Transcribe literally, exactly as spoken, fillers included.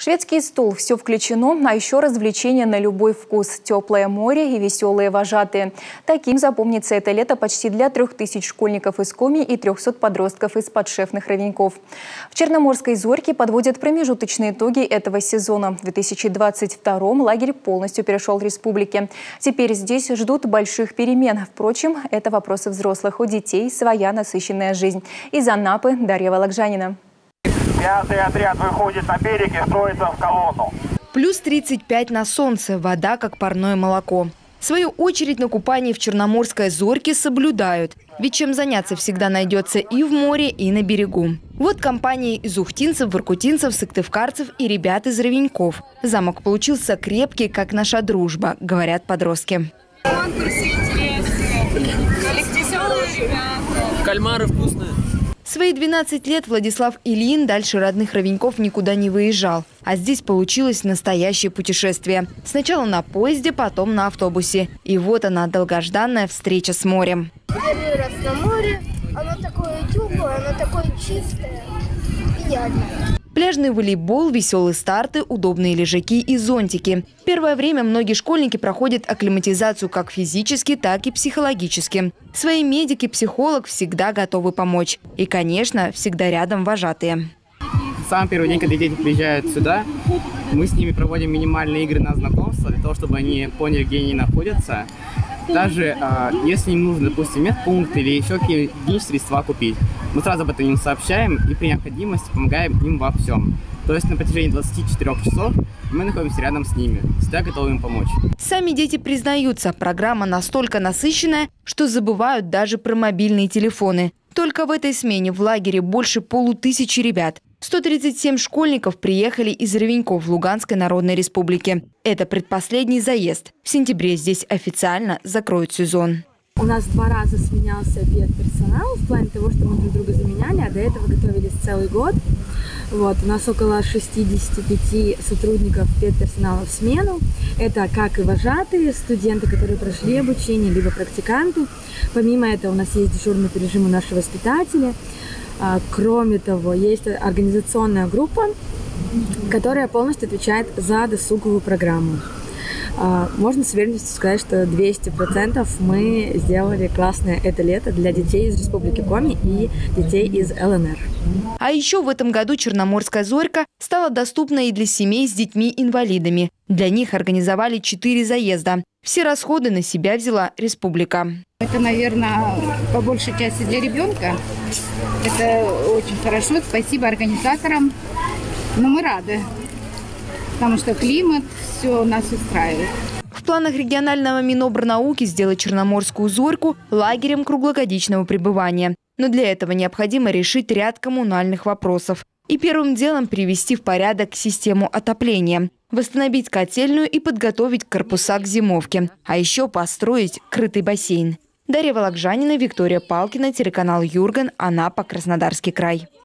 Шведский стол – все включено, а еще развлечения на любой вкус, теплое море и веселые вожатые. Таким запомнится это лето почти для трех тысяч школьников из Коми и трехсот подростков из подшефных ровеньков. В Черноморской зорьке подводят промежуточные итоги этого сезона. В две тысячи двадцать втором лагерь полностью перешел в республике. Теперь здесь ждут больших перемен. Впрочем, это вопросы взрослых. У детей своя насыщенная жизнь. Из Анапы Дарья Вологжанина. Пятый отряд выходит на берег и строится в колонну. Плюс тридцать пять на солнце, вода как парное молоко. В свою очередь на купании в Черноморской зорьке соблюдают. Ведь чем заняться всегда найдется и в море, и на берегу. Вот компания из ухтинцев, воркутинцев, сыктывкарцев и ребят из ровеньков. Замок получился крепкий, как наша дружба, говорят подростки. Конкурсы интересные, веселые ребята. Кальмары вкусные. В свои двенадцать лет Владислав Ильин дальше родных ровеньков никуда не выезжал. А здесь получилось настоящее путешествие. Сначала на поезде, потом на автобусе. И вот она, долгожданная встреча с морем. Первый раз на море, оно такое теплое, оно такое чистое, приятное. Пляжный волейбол, веселые старты, удобные лежаки и зонтики. В первое время многие школьники проходят акклиматизацию как физически, так и психологически. Свои медики, психолог всегда готовы помочь. И, конечно, всегда рядом вожатые. Самый первый день, когда дети приезжают сюда, мы с ними проводим минимальные игры на знакомство, для того, чтобы они поняли, где они находятся. Даже э, если им нужно, допустим, медпункт или еще какие-нибудь средства купить, мы сразу об этом им сообщаем и при необходимости помогаем им во всем. То есть на протяжении двадцати четырёх часов мы находимся рядом с ними, всегда готовы им помочь. Сами дети признаются, программа настолько насыщенная, что забывают даже про мобильные телефоны. Только в этой смене в лагере больше полутысячи ребят. сто тридцать семь школьников приехали из ровеньков в Луганской Народной Республике. Это предпоследний заезд. В сентябре здесь официально закроют сезон. У нас два раза сменялся педперсонал в плане того, что мы друг друга заменяли, а до этого готовились целый год. Вот, у нас около шестидесяти пяти сотрудников педперсонала в смену. Это как и вожатые, студенты, которые прошли обучение, либо практиканты. Помимо этого у нас есть дежурный по режиму наши воспитатели. Кроме того, есть организационная группа, которая полностью отвечает за досуговую программу. Можно с уверенностью сказать, что двести процентов мы сделали классное это лето для детей из Республики Коми и детей из эл эн эр. А еще в этом году Черноморская зорька стала доступна и для семей с детьми-инвалидами. Для них организовали четыре заезда. Все расходы на себя взяла республика. Это, наверное, по большей части для ребенка. Это очень хорошо. Спасибо организаторам. Но мы рады, потому что климат, все нас устраивает. В планах регионального Минобрнауки сделать Черноморскую зорьку лагерем круглогодичного пребывания. Но для этого необходимо решить ряд коммунальных вопросов. И первым делом привести в порядок систему отопления, восстановить котельную и подготовить корпуса к зимовке. А еще построить крытый бассейн. Дарья Вологжанина, Виктория Палкина, телеканал Юрган, Анапа, Краснодарский край.